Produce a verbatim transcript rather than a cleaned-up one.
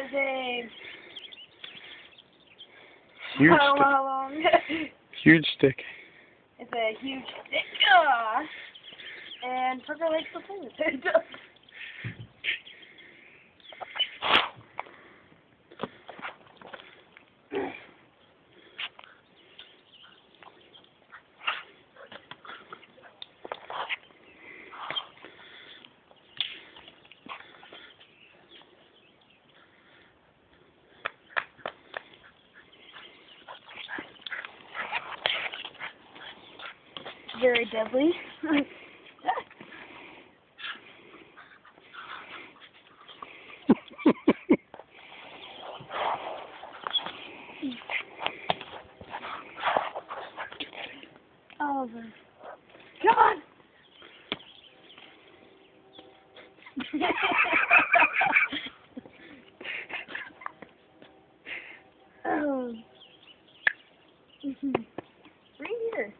is a Huge I don't know stick. how long. Huge stick. It's a huge stick. Uh, and Tukker likes to play with it. Very deadly. Oliver. Come on! Oh. Right here.